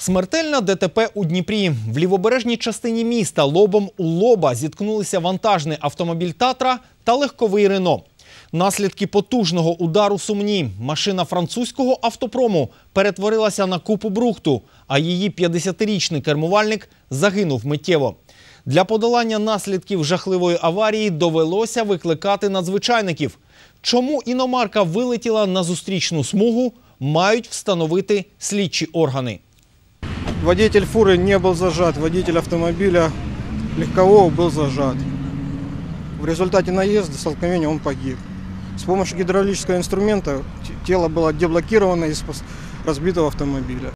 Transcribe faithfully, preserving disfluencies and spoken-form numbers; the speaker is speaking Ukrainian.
Смертельна ДТП у Дніпрі. В лівобережній частині міста лобом у лоба зіткнулися вантажний автомобіль «Татра» та легковий «Рено». Наслідки потужного удару сумні. Машина французького автопрому перетворилася на купу брухту, а її п'ятдесятирічний кермувальник загинув миттєво. Для подолання наслідків жахливої аварії довелося викликати надзвичайників. Чому іномарка вилетіла на зустрічну смугу, мають встановити слідчі органи. Водитель фуры не был зажат, водитель автомобиля легкового был зажат. В результате наезда, столкновения он погиб. С помощью гидравлического инструмента тело было деблокировано из разбитого автомобиля.